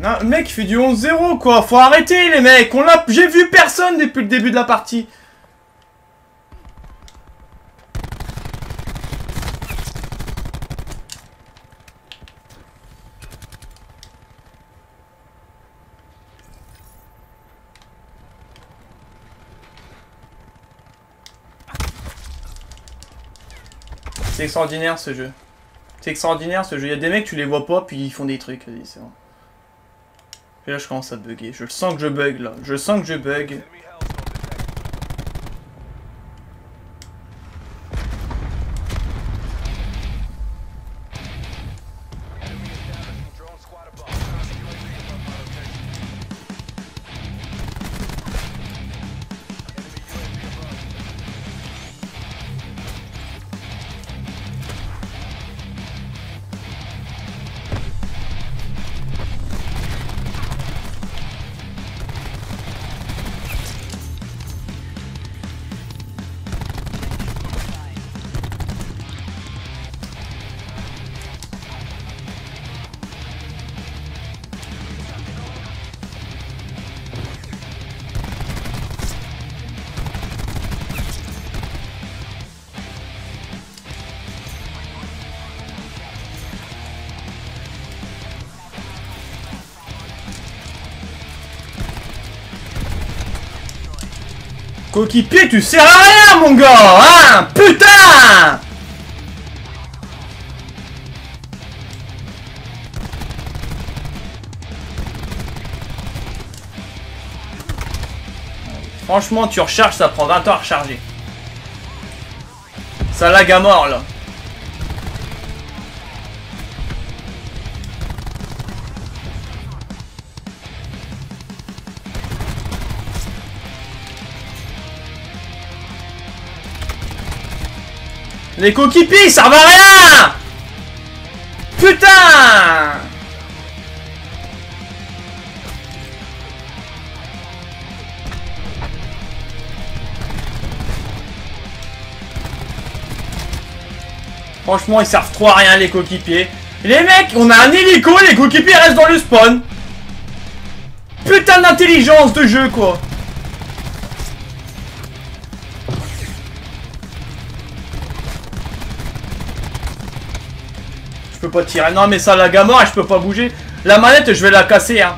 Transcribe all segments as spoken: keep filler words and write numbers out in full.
Non, le mec il fait du onze zéro quoi. Faut arrêter les mecs. On l'a... J'ai vu personne depuis le début de la partie. C'est extraordinaire ce jeu. C'est extraordinaire ce jeu. Il y a des mecs, tu les vois pas, puis ils font des trucs. Vas-y, c'est bon. Et là, je commence à bugger. Je sens que je bug là. Je sens que je bug. Coéquipier, tu sers à rien, mon gars, hein. Putain. Franchement, tu recharges, ça prend vingt ans à recharger. Ça lag à mort, là. Les coéquipiers, ils servent à rien. Putain. Franchement, ils servent trop à rien, les coéquipiers. Les mecs, on a un hélico, les coéquipiers restent dans le spawn. Putain d'intelligence de jeu, quoi. Je peux pas tirer. Non, mais ça lag à mort et je peux pas bouger. La manette, je vais la casser, hein.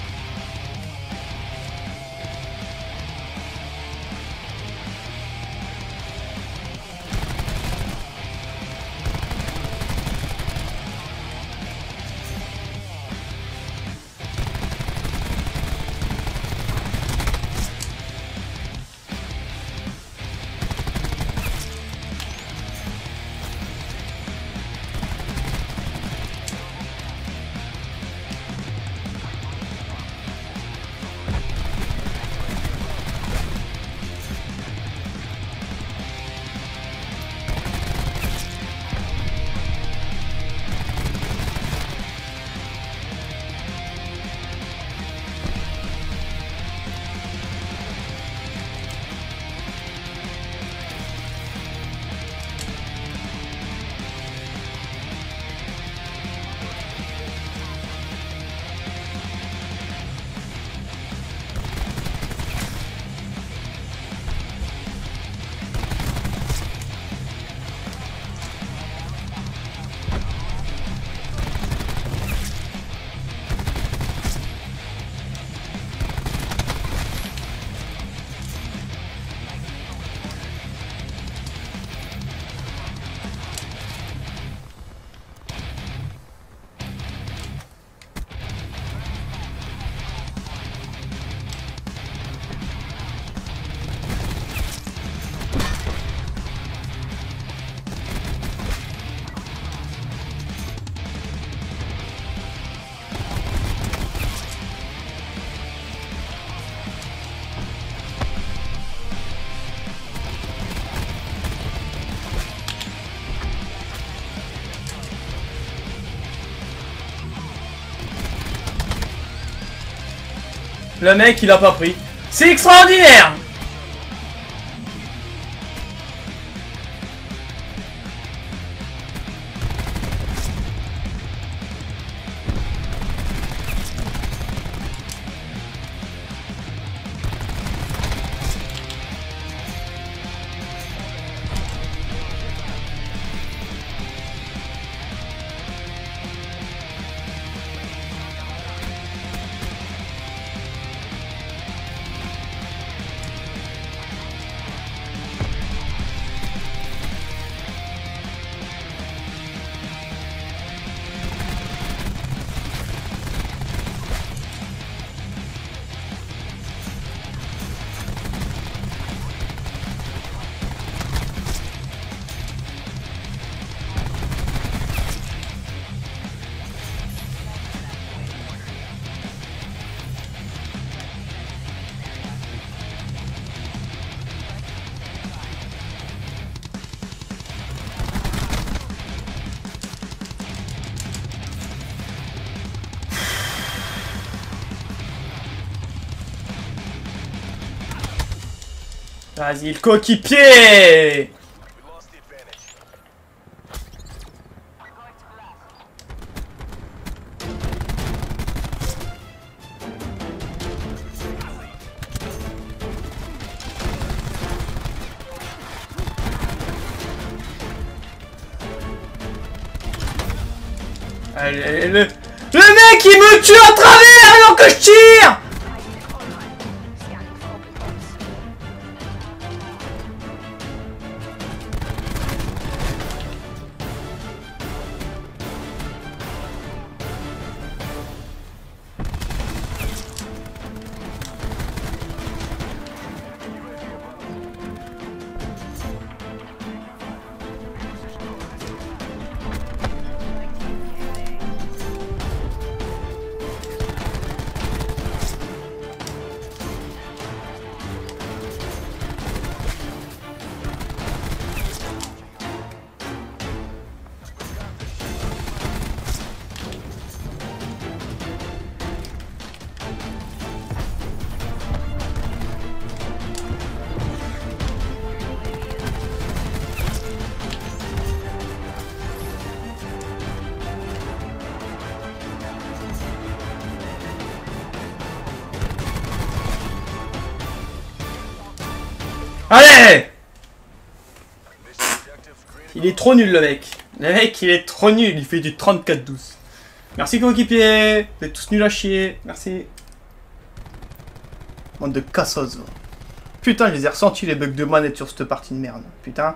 Le mec, il a pas pris. C'est extraordinaire. Vas-y, le coéquipier. Allez, allez, le... le mec il me tue à travers alors que je tire. Allez! Il est trop nul le mec. Le mec il est trop nul, il fait du trente-quatre douze. Merci coéquipier. Vous êtes tous nuls à chier. Merci. Bande de cassos. Putain, je les ai ressentis les bugs de manette sur cette partie de merde. Putain.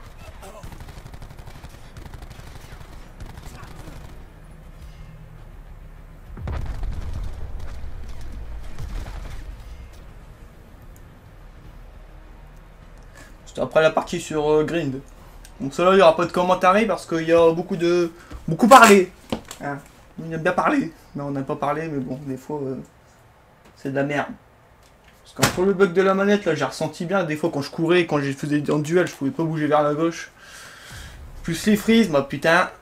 C'était après la partie sur euh, Grind. Donc cela, il n'y aura pas de commentaires parce qu'il y a beaucoup de... Beaucoup parlé. Hein. On aime bien parler. Mais on n'a pas parlé, mais bon, des fois, euh, c'est de la merde. Parce que pour le bug de la manette, là, j'ai ressenti bien. Des fois, quand je courais, quand je faisais en duel, je pouvais pas bouger vers la gauche. Plus les frises, bah putain.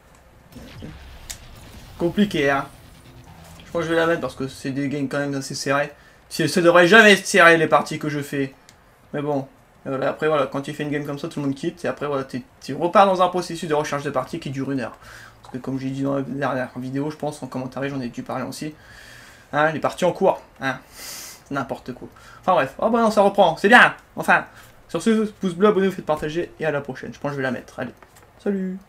Compliqué, hein. Je crois que je vais la mettre parce que c'est des games quand même assez serrés. Ça devrait jamais être serré les parties que je fais. Mais bon. Voilà, après voilà, quand tu fais une game comme ça, tout le monde quitte, et après voilà, tu repars dans un processus de recharge de partie qui dure une heure. Parce que comme j'ai dit dans la dernière vidéo, je pense, en commentaire, j'en ai dû parler aussi. Hein, les parties en cours, hein, n'importe quoi. Enfin bref, oh bah non, ça reprend, c'est bien, enfin. Sur ce, pouce bleu, abonnez-vous, faites partager, et à la prochaine. Je pense que je vais la mettre, allez, salut.